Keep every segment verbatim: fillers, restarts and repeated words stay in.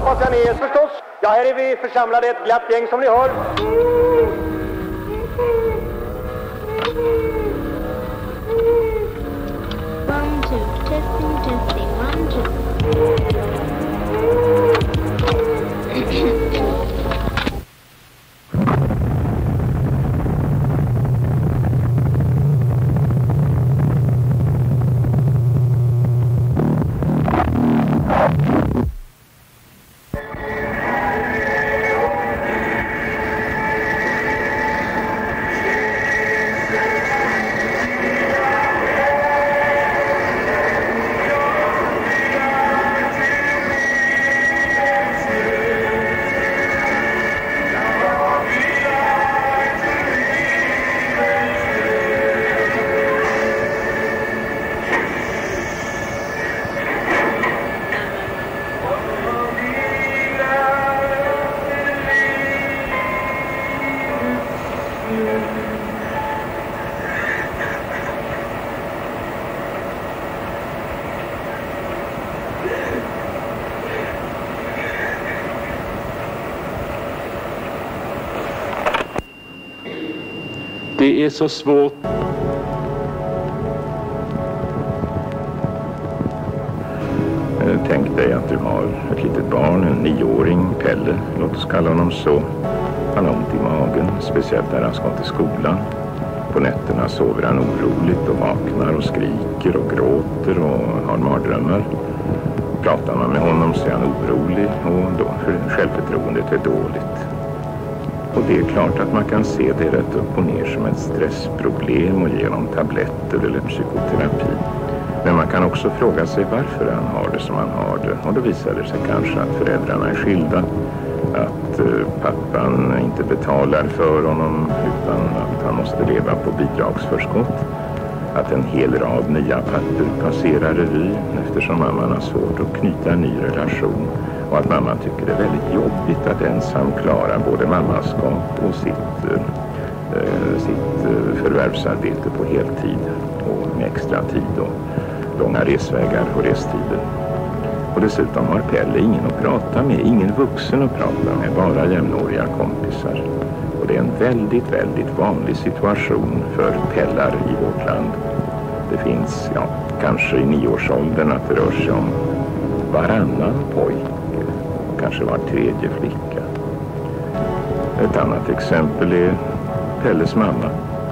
hoppas jag ni är förstås. Ja, här är vi församlade ett glatt gäng som ni hör. One, two, testing, testing, one, two. Det är så svårt. Tänk dig att du har ett litet barn, en nioåring, Pelle, låt oss kalla honom så. Han har ont i magen, speciellt när han ska till skolan. På nätterna sover han oroligt och vaknar och skriker och gråter och har mardrömmar. Pratar man med honom så är han orolig och då för självförtroendet är dåligt. Och det är klart att man kan se det rätt upp och ner som ett stressproblem och ge honom tabletter eller psykoterapi. Men man kan också fråga sig varför han har det som han har det. Och då visar det sig kanske att föräldrarna är skilda. Att eh, pappan inte betalar för honom utan att han måste leva på bidragsförskott. Att en hel rad nya papper passerar revy eftersom mamman har svårt att knyta en ny relation. Och att mamman tycker det är väldigt jobbigt att ensam klara både mammaskap och sitt, eh, sitt eh, förvärvsarbete på heltid och med extra tid och långa resvägar och restider. Och dessutom har Pelle ingen att prata med, ingen vuxen att prata med, bara jämnåriga kompisar. Och det är en väldigt, väldigt vanlig situation för pellar i vårt land. Det finns, ja, kanske i nioårsåldern att det rör sig om varannan pojke, kanske var tredje flicka. Ett annat exempel är Pelles mamma,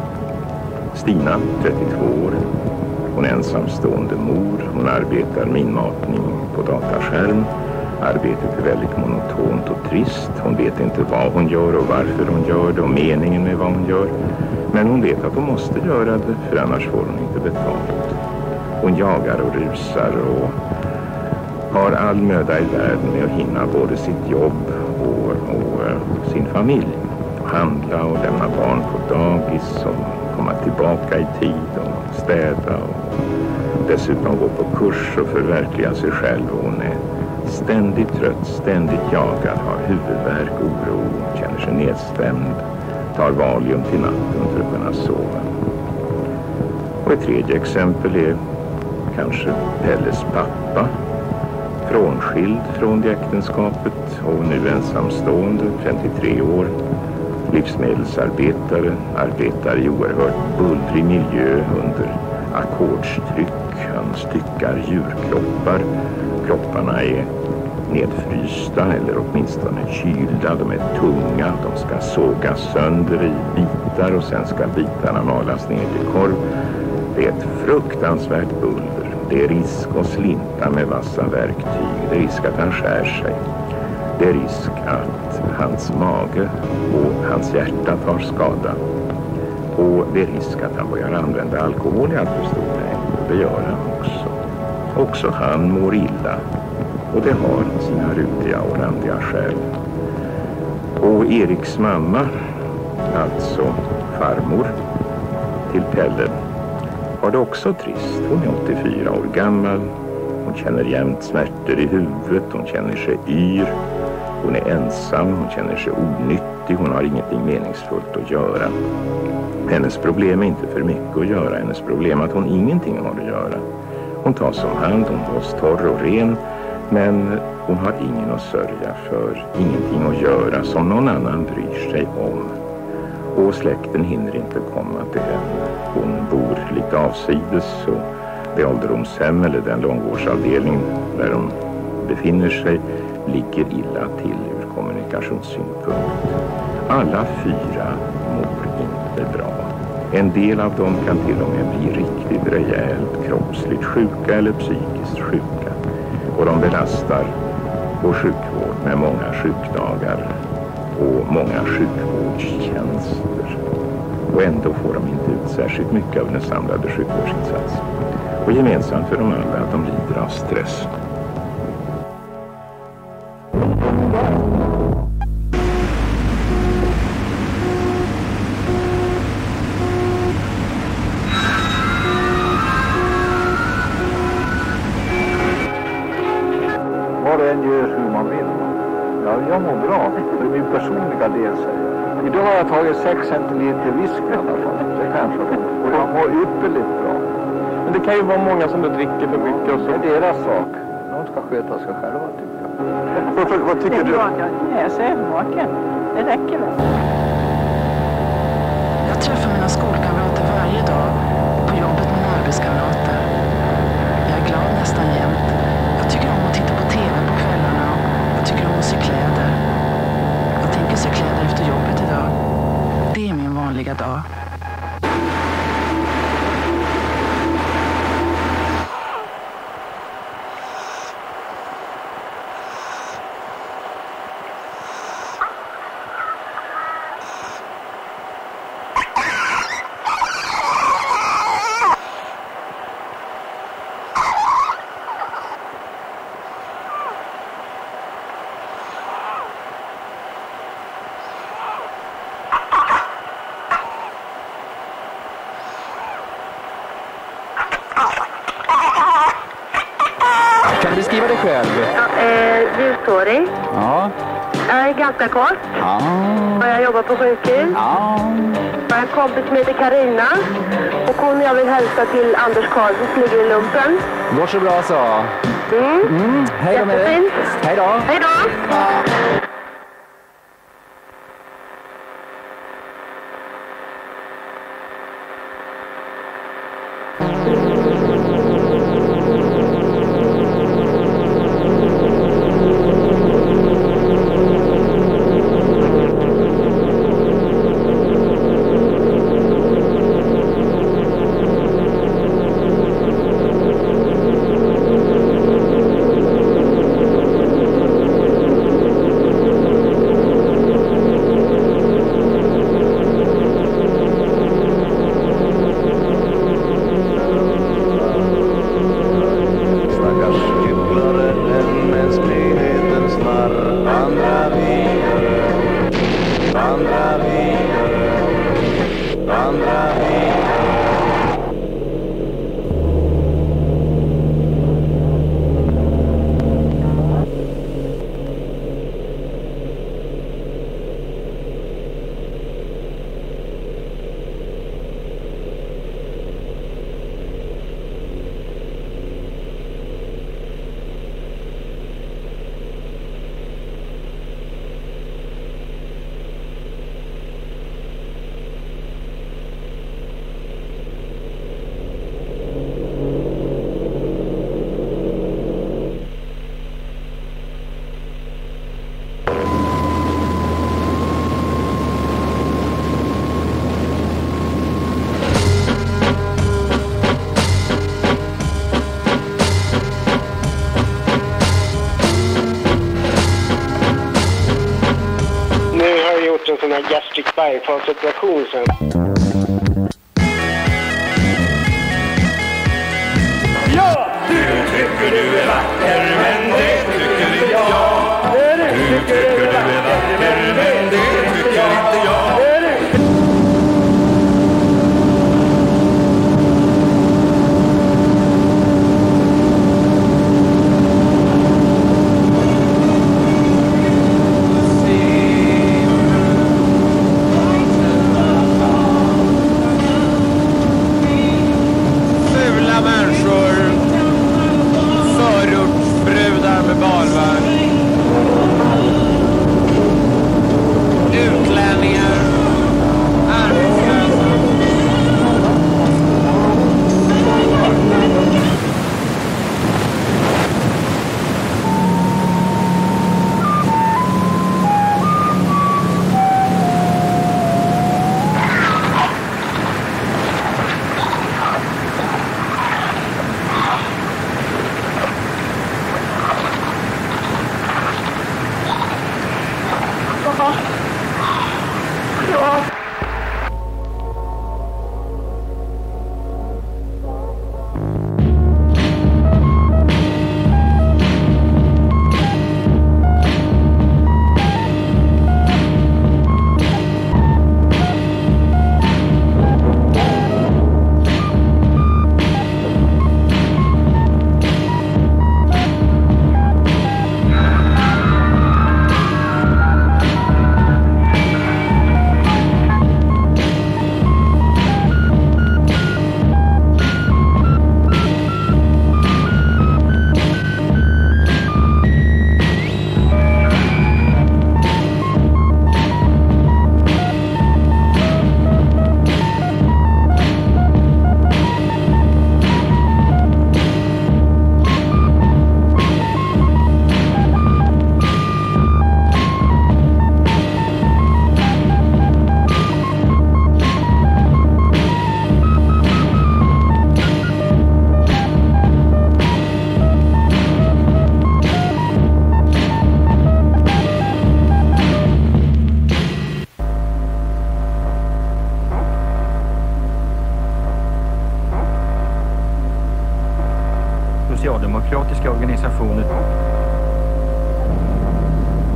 Stina, trettiotvå år. Hon är ensamstående mor, hon arbetar med inmatning på dataskärm. Arbetet är väldigt monotont och trist. Hon vet inte vad hon gör och varför hon gör det och meningen med vad hon gör. Men hon vet att hon måste göra det, för annars får hon inte betalt. Hon jagar och rusar och har all möda i världen med att hinna både sitt jobb och, och uh, sin familj. Handla och lämna barn på dagis och komma tillbaka i tid och städa och dessutom gå på kurs och förverkliga sig själv. Hon är ständigt trött, ständigt jagad, har huvudvärk, oro, känner sig nedstämd, tar valium till natten för att kunna sova. Och ett tredje exempel är kanske Pelles pappa, frånskild från det äktenskapet och nu ensamstående, femtiotre år, livsmedelsarbetare, arbetar i oerhört bullrig miljö under ackordstryck. Han styckar djurkroppar. Kropparna är nedfrysta eller åtminstone kylda. De är tunga, de ska sågas sönder i bitar och sen ska bitarna malas ner till korv. Det är ett fruktansvärt buller. Det är risk att slinta med vassa verktyg. Det är risk att han skär sig. Det är risk att hans mage och hans hjärta tar skada. Och det är risk att han börjar använda alkohol i allt för stor mängd. Det gör han också. Också han mår illa. Och det har sina rutiga och randiga skäl. Och Eriks mamma, alltså farmor till Pelle, har det också trist. Hon är åttiofyra år gammal. Hon känner jämt smärtor i huvudet. Hon känner sig yr. Hon är ensam. Hon känner sig onyttig. Hon har ingenting meningsfullt att göra. Hennes problem är inte för mycket att göra. Hennes problem är att hon ingenting har att göra. Hon tas om hand. Hon hålls torr och ren. Men Hon har ingen att sörja för, ingenting att göra som någon annan bryr sig om. Och släkten hinner inte komma till henne. Hon bor lite avsides och det ålderdomshem eller den långvårdsavdelning där hon befinner sig ligger illa till ur kommunikationssynpunkt. Alla fyra mår inte bra. En del av dem kan till och med bli riktigt rejält kroppsligt sjuka eller psykiskt sjuka. Och de belastar vår sjukvård med många sjukdagar och många sjukvårdstjänster. Och ändå får de inte ut särskilt mycket av den samlade sjukvårdsinsatsen. Och gemensamt för dem alla att de lider av stress. Var det än gör hur man vill. Ja, jag mår bra för min personliga del, säger jag. Idag har jag tagit sex centiliter whisky i alla fall. Det kanske var. Och jag mår ypperligt bra. Men det kan ju vara många som dricker för mycket och så. Det är deras sak. De ska sköta sig själva, tycker jag. Varför, vad tycker du? Jag är övervaken. Det räcker väl. Jag träffar mina skolkamrater varje dag och på jobbet med arbetskamrater. Jag är glad nästan jämt. Jag tycker om att titta på tv på kvällarna och jag tycker om att sy kläder. Jag tänker sy kläder efter jobbet idag. Det är min vanliga dag. Kan du beskriva dig själv? Ja, eh, ljushårig. Ja. Jag är ganska kort. Ja. Och jag jobbar på sjukhus. Ja. Jag har en kompis som heter Carina. Och hon jag vill hälsa till Anders Karlsson som ligger i lumpen. Går så bra så. Mm. Mm. Hej då med dig. Jättefint. Hej då. Hej då. En sån här gastric bypass-operation sen. Ja! Du tycker du är vacker, men det tycker inte jag. Du tycker du är vacker, men det tycker inte jag. Fula människor, förortsbrudar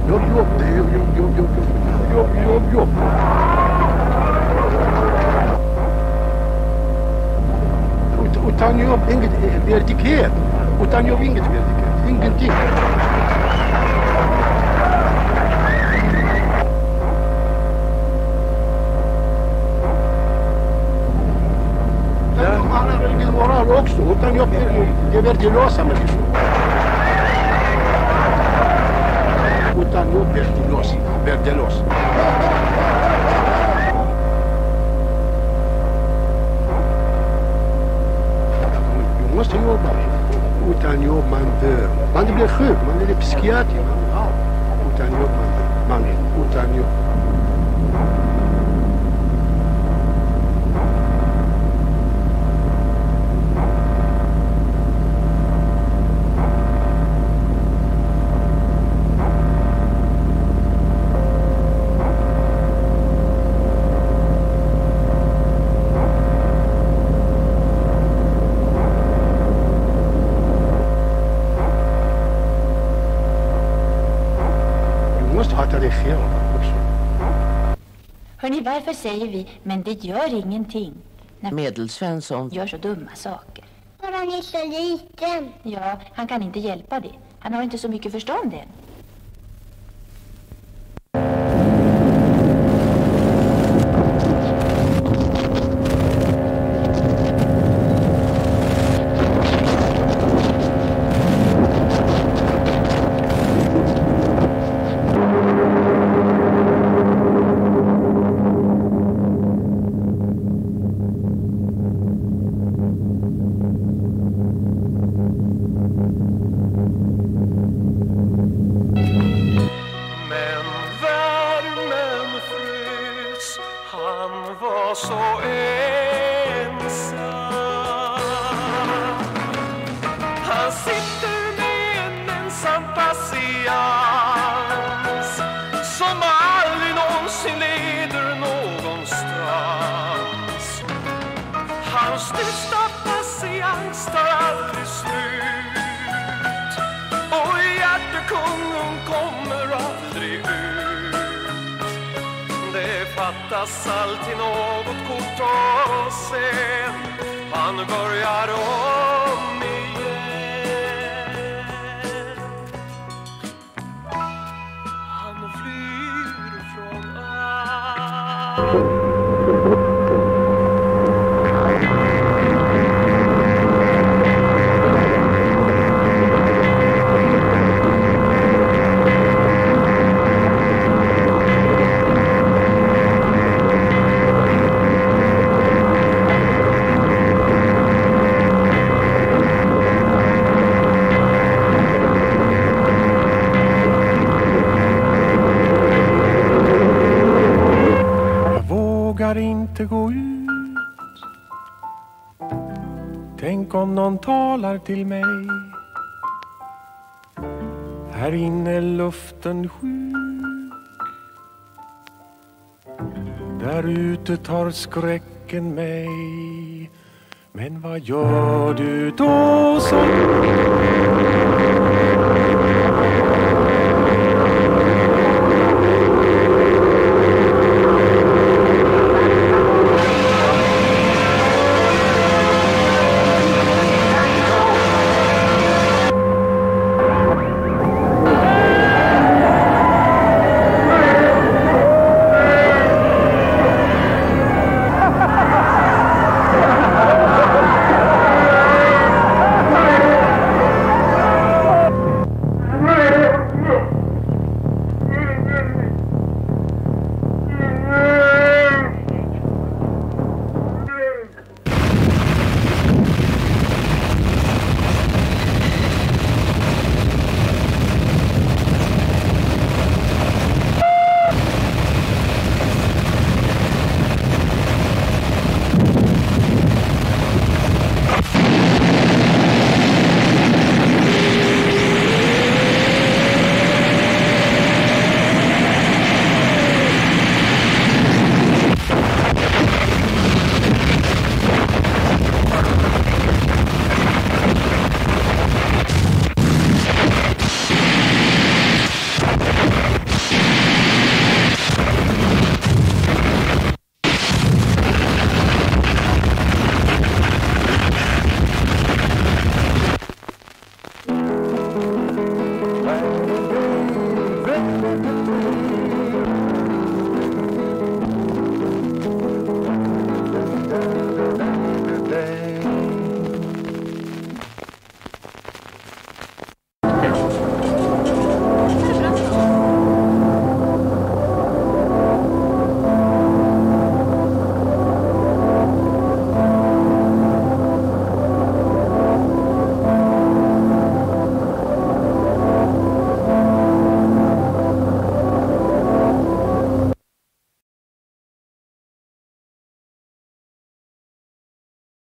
Jobb, jobb, det är jobb, jobb, jobb, jobb, jobb, jobb, jobb. Utan jobb, inget värdighet. Utan jobb, inget värdighet. Ingenting. De har ingen moral också. Utan jobb är värdelösa människor. Utan jobb är värdelös. Värdelös. Du måste jobba. Utan jobb man dör. Man blir sjuk. Man blir psykiatriker. Utan jobb man dör. Man är utan jobb. Hörrni, varför säger vi, men det gör ingenting när Medelsvensson gör så dumma saker? För han är så liten. Ja, han kan inte hjälpa det. Han har inte så mycket förstånd än. Alltid något kort och sen han börjar om igen. Han flyr från allt. Inte gå ut. Tänk om någon talar till mig. Här inne är luften sjuk. Där ute tar skräcken mig. Men vad gör du då så? det